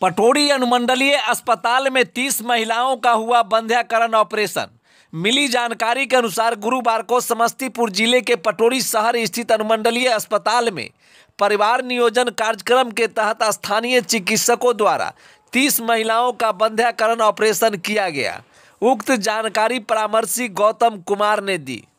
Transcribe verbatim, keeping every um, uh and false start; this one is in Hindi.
पटोरी अनुमंडलीय अस्पताल में तीस महिलाओं का हुआ बंध्याकरण ऑपरेशन। मिली जानकारी के अनुसार गुरुवार को समस्तीपुर जिले के पटोरी शहर स्थित अनुमंडलीय अस्पताल में परिवार नियोजन कार्यक्रम के तहत स्थानीय चिकित्सकों द्वारा तीस महिलाओं का बंध्याकरण ऑपरेशन किया गया। उक्त जानकारी परामर्शी गौतम कुमार ने दी।